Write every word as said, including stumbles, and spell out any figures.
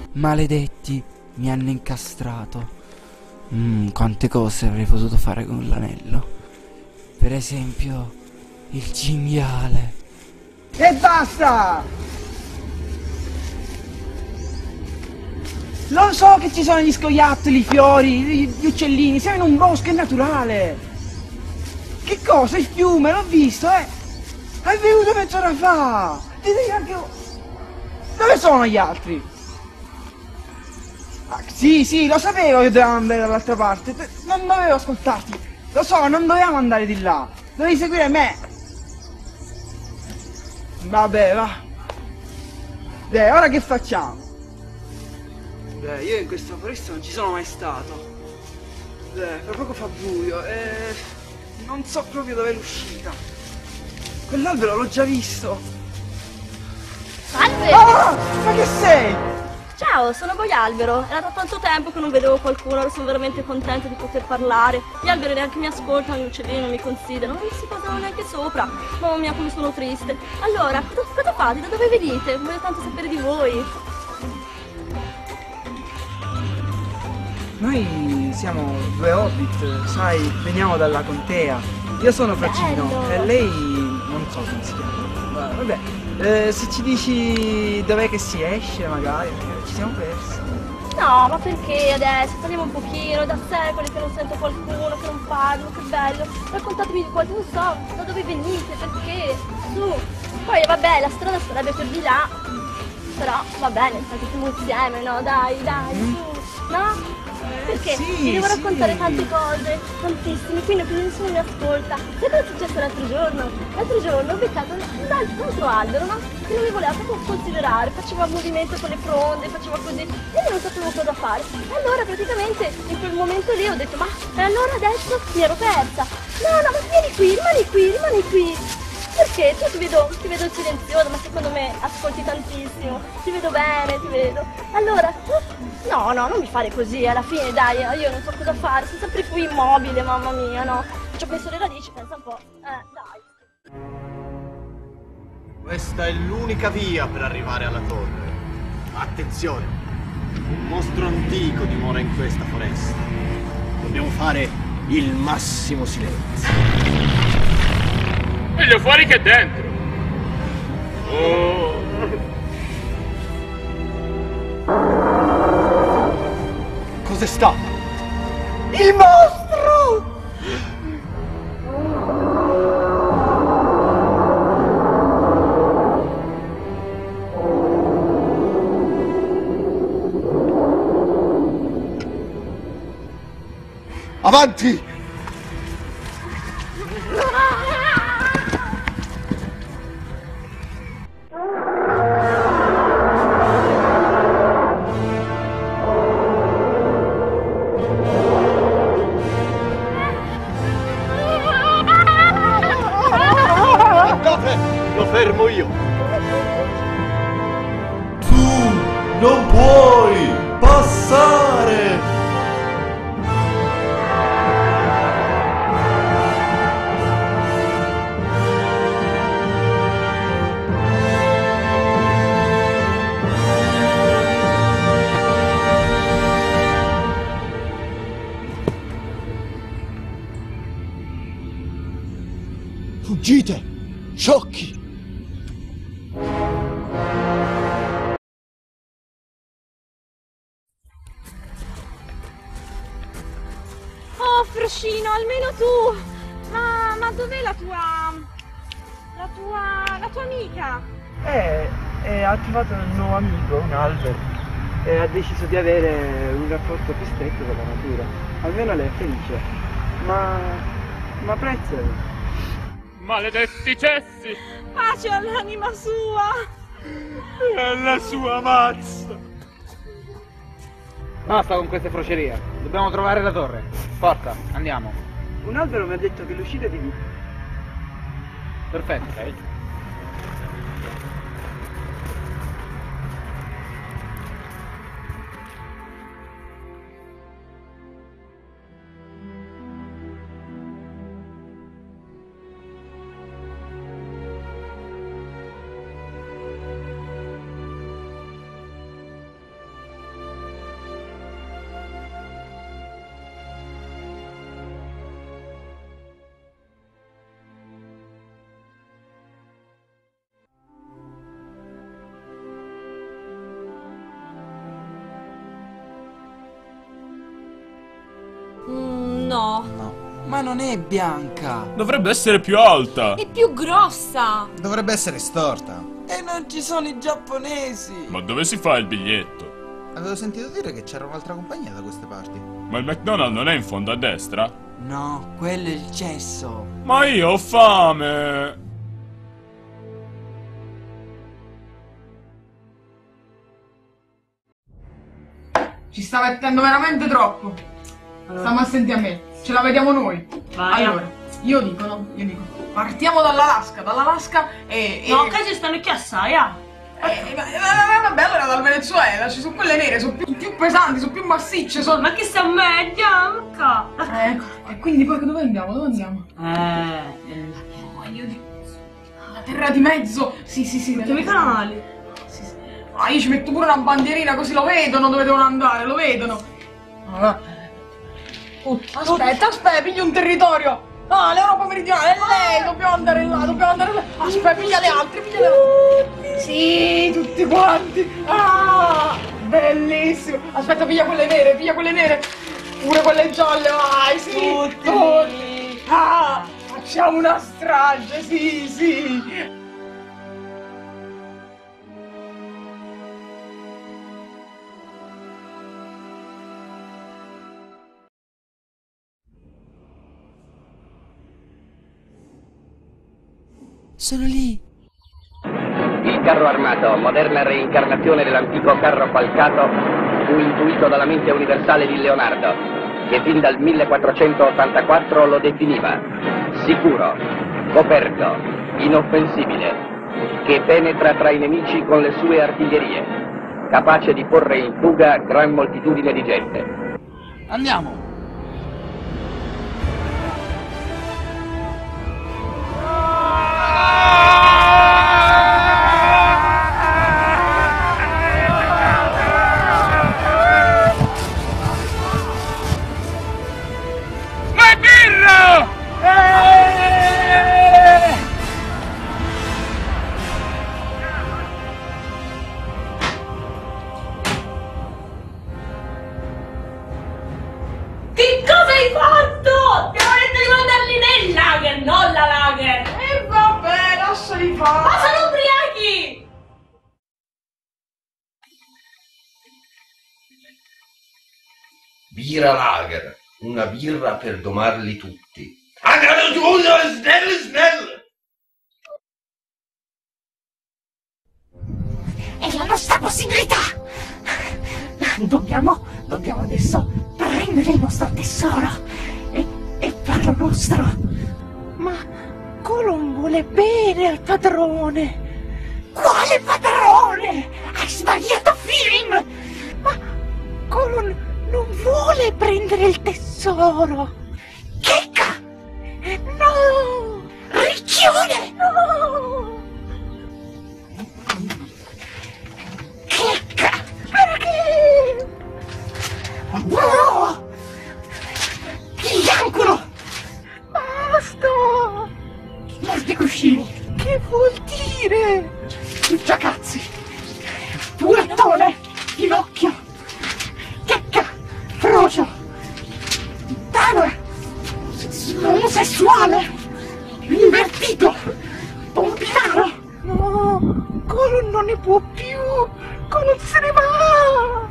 Maledetti, mi hanno incastrato. Mmm, quante cose avrei potuto fare con l'anello. Per esempio, il cinghiale. E basta! Lo so che ci sono gli scoiattoli, i fiori, gli, gli uccellini, siamo in un bosco, è naturale. Che cosa? Il fiume, l'ho visto, eh! È venuto mezz'ora fa! Dite anche... Dove sono gli altri? Ah, sì, sì, lo sapevo che dovevamo andare dall'altra parte. Non dovevo ascoltarti. Lo so, non dovevamo andare di là. Dovevi seguire me. Vabbè, va. Beh, ora che facciamo? Beh, io in questa foresta non ci sono mai stato. Beh, fra poco fa buio e... non so proprio dove è l'uscita. Quell'albero l'ho già visto. Salve! Ah! Ma che sei? Ciao, sono Boialbero. Era da tanto tempo che non vedevo qualcuno, ora sono veramente contenta di poter parlare. Gli alberi neanche mi ascoltano, gli uccellini non mi considerano, non si posano neanche sopra. Mamma mia, come sono triste. Allora, cosa, cosa fate? Da dove venite? Voglio tanto sapere di voi. Noi siamo due hobbit, sai, veniamo dalla contea. Io sono Fracino Bello. e lei non so come si chiama. Ma vabbè, eh, se ci dici dov'è che si esce magari, perché ci siamo persi. No, ma perché adesso? Parliamo un pochino, è da secoli che non sento qualcuno, che non parlo, che bello. Raccontatemi di qualcosa, non so, da dove venite, perché, su. Poi vabbè, la strada sarebbe per di là, però va bene, stiamo insieme, no? Dai, dai, Mm. su, no? Perché sì, vi devo raccontare sì. tante cose, tantissime, quindi qui nessuno mi ascolta. Sai cosa è successo l'altro giorno? L'altro giorno ho beccato un un altro albero, no? Che non mi voleva proprio considerare, faceva movimento con le fronde, faceva così, e io non sapevo cosa fare. E allora praticamente in quel momento lì ho detto, ma e allora adesso mi ero persa. No, no, ma vieni qui, rimani qui, rimani qui. Perché? Tu ti vedo, ti vedo silenzioso, ma secondo me ascolti tantissimo. Ti vedo bene, ti vedo. Allora, tu... No, no, non mi fare così, alla fine dai, io non so cosa fare, sono sempre qui immobile, mamma mia, no? Ci ho messo le radici, pensa un po'. Eh, dai. Questa è l'unica via per arrivare alla torre. Attenzione! Un mostro antico dimora in questa foresta. Dobbiamo fare il massimo silenzio. Meglio fuori che dentro. Oh. Cos'è stato? Il mostro! Avanti! Lo fermo io! Tu non puoi passare! Fuggite! Sciocchi! Oh, Froscino, almeno tu! Ma, ma dov'è la tua... la tua... la tua amica? Eh, e ha trovato un nuovo amico, un albero, e ha deciso di avere un rapporto più stretto con la natura. Almeno lei è felice. Ma... ma prezzo? Maledetti cessi! Pace all'anima sua! E alla sua mazza! Basta con queste frocerie, dobbiamo trovare la torre. Forza, andiamo. Un albero mi ha detto che l'uscita è di lì. Perfetto. Ok. Ma non è bianca! Dovrebbe essere più alta! È più grossa! Dovrebbe essere storta. E non ci sono i giapponesi! Ma dove si fa il biglietto? Avevo sentito dire che c'era un'altra compagnia da queste parti. Ma il McDonald's non è in fondo a destra? No, quello è il cesso! Ma io ho fame! Ci sta mettendo veramente troppo. Allora. Stiamo a sentire a me. Ce la vediamo noi. Vai. Allora, io dico, no? Io dico. Partiamo dall'Alaska, dall'Alaska e... e... No, che ci stanno qui assai, ah! Eh, ma, ma, vabbè, allora dal Venezuela, ci sono quelle nere, sono più, più pesanti, sono più massicce, sono... Ma che sta a me, bianca! Ecco, e quindi poi dove andiamo? Dove andiamo? Eh... Oh, io dico... La terra di mezzo! Sì, sì, sì. Chiami i canali. Sì, sì. Ah, io ci metto pure una bandierina così lo vedono dove devono andare, lo vedono. Ah. Uh, aspetta, aspetta, piglio un territorio! Ah, l'Europa meridionale, è lei, dobbiamo andare là, dobbiamo andare là. Aspetta, piglia le altre, piglia le altre. Sì, tutti quanti. Ah, bellissimo. Aspetta, piglia quelle nere, piglia quelle nere. Pure quelle gialle, vai, sì. Tutti. Tutti. Ah, facciamo una strage, sì, sì. Sono lì! Il carro armato, moderna reincarnazione dell'antico carro falcato, fu intuito dalla mente universale di Leonardo, che fin dal millequattrocentottantaquattro lo definiva sicuro, coperto, inoffensibile, che penetra tra i nemici con le sue artiglierie, capace di porre in fuga gran moltitudine di gente. Andiamo! Che cosa hai fatto? Ti avrei detto di mandarli nel lager, non la lager! E vabbè, lasciali fare! Ma sono ubriachi! Birra lager, una birra per domarli tutti. È la nostra possibilità! Dobbiamo, dobbiamo adesso prendere il nostro tesoro e, e farlo nostro. Ma Colon vuole bene al padrone. Quale padrone? Hai sbagliato film! Ma Colon non vuole prendere il tesoro. Checca! No! Riccione! No! Checca! Perché? No! Biancolo! Basta! Molti cuscini! Che vuol dire? Giacazzi! Burattone! Pinocchio! Checca! Frocio! Tana! Omosessuale! Invertito! Pompinaro! No! Colon non ne può più! Colon se ne va!